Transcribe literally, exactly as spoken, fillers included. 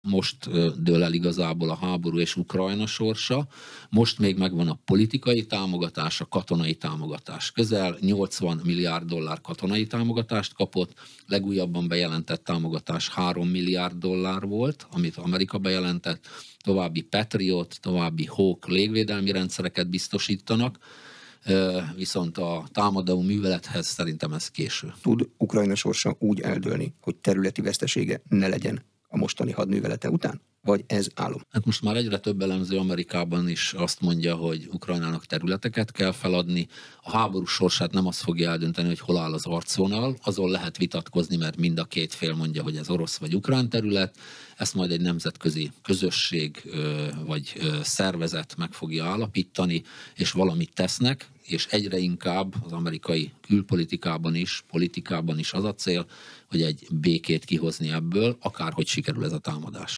most dől el igazából a háború és Ukrajna sorsa. Most még megvan a politikai támogatás, a katonai támogatás. Közel nyolcvan milliárd dollár katonai támogatást kapott, legújabban bejelentett támogatás három milliárd dollár volt, amit Amerika bejelentett, további Patriot, további Hawk légvédelmi rendszereket biztosítanak, viszont a támadó művelethez szerintem ez késő. Tud Ukrajna sorsa úgy eldőlni, hogy területi vesztesége ne legyen a mostani hadművelete után? Vagy ez álom? Hát most már egyre több elemző Amerikában is azt mondja, hogy Ukrajnának területeket kell feladni. A háború sorsát nem azt fogja eldönteni, hogy hol áll az arcvonal, azon lehet vitatkozni, mert mind a két fél mondja, hogy ez orosz vagy ukrán terület. Ezt majd egy nemzetközi közösség vagy szervezet meg fogja állapítani, és valamit tesznek, és egyre inkább az amerikai külpolitikában is, politikában is az a cél, hogy egy békét kihozni ebből, akárhogy sikerül ez a támadás.